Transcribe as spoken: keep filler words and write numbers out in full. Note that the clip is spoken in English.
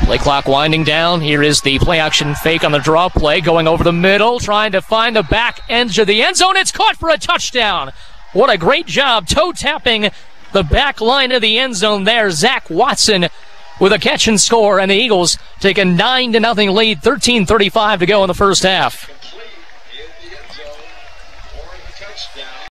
Play clock winding down. Here is the play action fake on the draw play, going over the middle, trying to find the back edge of the end zone. It's caught for a touchdown. What a great job toe tapping the back line of the end zone there. Zach Watson with a catch and score, and the Eagles take a nine to nothing lead, thirteen thirty-five to go in the first half.